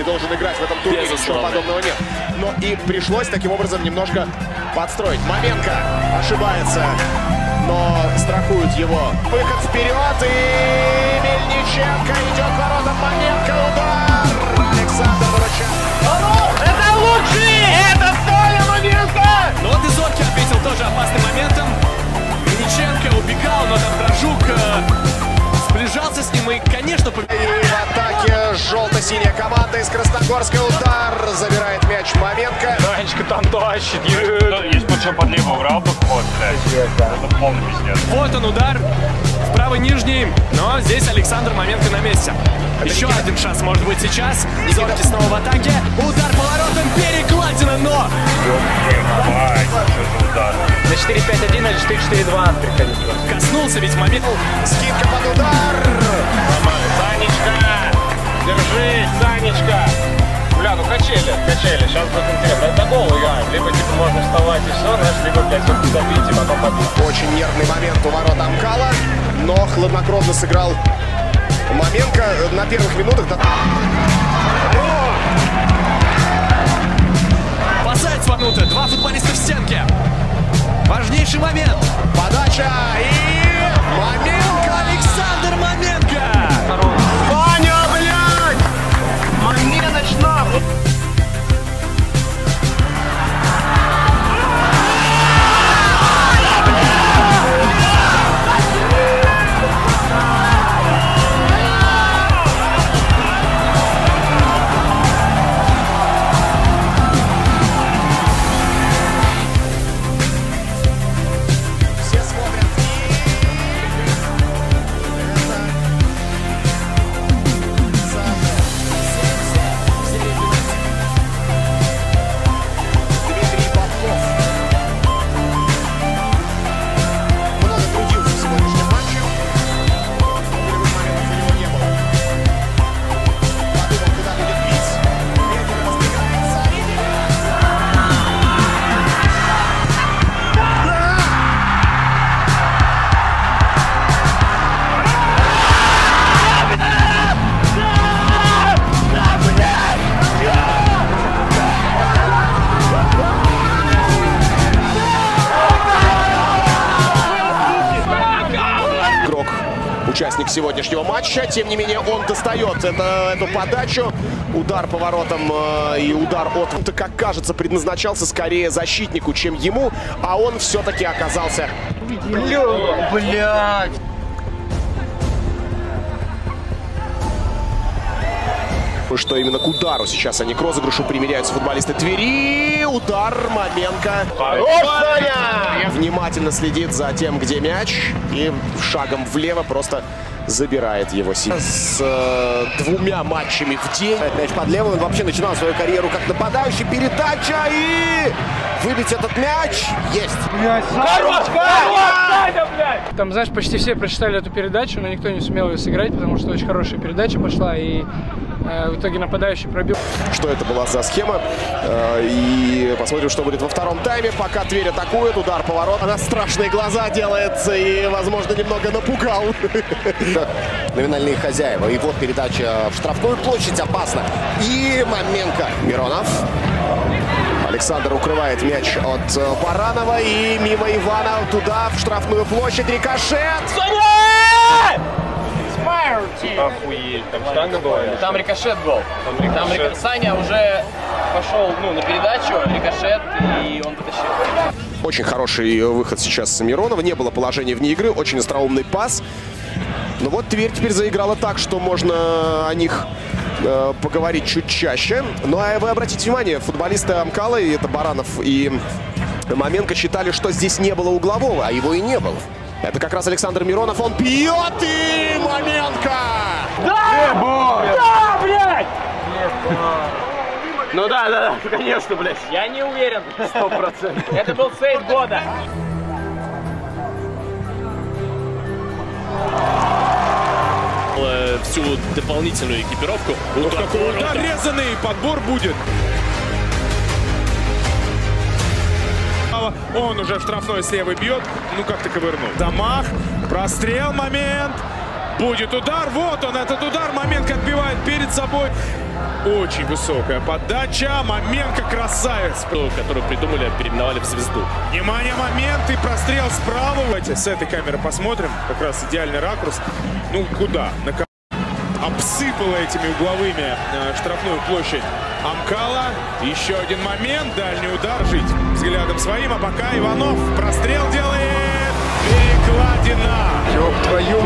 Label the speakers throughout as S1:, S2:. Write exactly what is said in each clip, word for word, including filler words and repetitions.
S1: должен играть в этом турнире, ничего подобного нет. Но и пришлось таким образом немножко подстроить. Маменко ошибается, но страхуют его. Выход вперед, и Мельниченко идет к воротам. Маменко, удар! Александр выручает.
S2: Это лучший! Это Толя Маменко!
S3: Ну вот и Зоркий ответил тоже опасным моментом. Мельниченко убегал, но там Дрожук э, сближался с ним и, конечно, победил.
S1: И в атаке желто-синяя команда из Красногорска. Удар, забирает мяч Маменко.
S2: Данечка там тащит.
S4: Если бы что подлево убрал бы вход, блядь. Это полный пиздец.
S3: Вот он удар в правый нижний, но здесь Александр Маменко на месте. Еще один шанс может быть сейчас. Зоркий снова в атаке. Удар поворотом, перекладина, но...
S2: На четыре пять один или четыре четыре два приходит.
S3: Коснулся ведь момент.
S1: Скидка под удар.
S2: Санечка! Держись, Санечка! Бля, ну качели, качели. Сейчас будет интересно. Это гол играем. Либо типа можно вставать и все, знаешь, либо, блядь, вот забить и потом побить.
S1: Очень нервный момент у ворот Амкала, но хладнокровно сыграл Маменко на первых минутах.
S3: Спасает Сванута. Два футболиста в стенке. Важнейший момент.
S1: Подача и Маменко, Александр Маменко.
S2: Ваня, блядь! Маменоч нахуй!
S1: Участник сегодняшнего матча, тем не менее он достает это, эту подачу, удар по воротам э, и удар от, как кажется, предназначался скорее защитнику, чем ему, а он все-таки оказался.
S2: Блядь!
S1: Что именно к удару сейчас, а не к розыгрышу примеряются футболисты Твери. Удар Маменко. Внимательно следит за тем, где мяч, и шагом влево просто забирает его. С э, двумя матчами в день. Мяч под левым. Он вообще начинал свою карьеру как нападающий. Передача и выбить этот мяч. Есть.
S2: Хорош! Хорош!
S5: Там, знаешь, почти все прочитали эту передачу, но никто не сумел ее сыграть, потому что очень хорошая передача пошла, и э, в итоге нападающий пробил.
S1: Что это была за схема? Э, и посмотрим, что будет во втором тайме. Пока Тверь атакует, удар поворот. Она страшные глаза делает и, возможно, немного напугал. Номинальные хозяева. И вот передача в штрафную площадь, опасно. И Маменко. Миронов. Александр укрывает мяч от Баранова и мимо Ивана туда, в штрафную площадь, рикошет.
S2: Охуеть, там штанга была? Там рикошет был. Там рикошет. Там рик... Саня уже пошел ну, на передачу, рикошет, и он потащил.
S1: Очень хороший выход сейчас Миронова. Не было положения вне игры, очень остроумный пас. Но вот Тверь теперь заиграла так, что можно о них э, поговорить чуть чаще. Ну а вы обратите внимание, футболисты Амкала, и это Баранов и Маменко, считали, что здесь не было углового, а его и не было. Это как раз Александр Миронов, он бьет, и Маменко!
S2: Да! Да, блядь! Ну да, да, да, конечно, блядь. Я не уверен, сто процентов. Это был сейв года.
S3: Всю дополнительную экипировку.
S6: Вот какой удар резанный, подбор будет. Он уже в штрафной слева бьет. Ну как-то ковырнул. Замах, прострел, момент. Будет удар. Вот он, этот удар. Маменко отбивает перед собой. Очень высокая подача. Маменко красавец.
S3: Которую придумали, переименовали в звезду.
S6: Внимание, момент и прострел справа. Давайте с этой камеры посмотрим. Как раз идеальный ракурс. Ну, куда? На ко... Обсыпала этими угловыми э, штрафную площадь Амкала. Еще один момент. Дальний удар. Жить взглядом своим. А пока Иванов прострел делает. Перекладина.
S1: Ёб твою.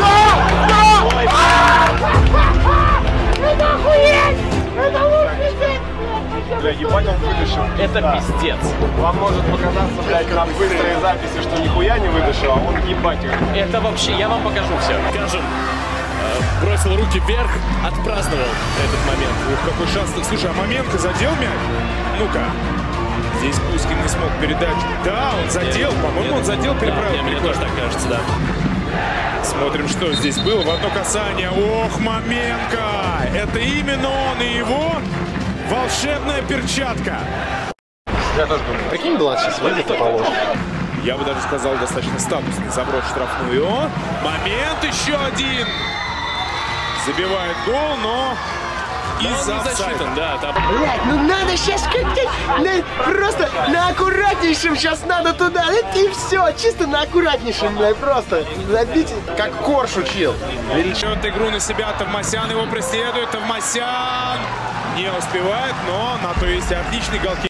S7: Это охуеть! Это лучший день!
S2: Бля, ебать он выдышал.
S3: Это пиздец.
S2: Вам может показаться, блядь, на быстрой записи, что нихуя не выдышал, а он ебать.
S3: Это вообще, я вам покажу все. Скажем, э, бросил руки вверх, отпраздновал этот момент.
S6: Ух, какой шанс. Слушай, а Маменко задел мяч? Ну-ка. Здесь Пускин не смог передачу. Да, он задел. По-моему, он задел, переправил.
S3: Да, мне тоже так кажется, да.
S6: Смотрим, что здесь было. В одно касание. Ох, Маменко! Это именно он и его волшебная перчатка.
S2: Я тоже думаю.
S1: Прикинь, Влад сейчас выйдет и положит.
S6: Я бы даже сказал, достаточно статусный заброс штрафную. Момент еще один. Забивает гол, но...
S3: И засчитан, да. Там...
S8: Блять, ну надо сейчас как-то на, просто на аккуратнейшем сейчас надо туда, и все, чисто на аккуратнейшем, блядь, просто забить,
S1: Как Корж учил.
S6: Берет игру на себя, Товмасян его преследует, Товмасян не успевает, но на то есть отличный голкипер.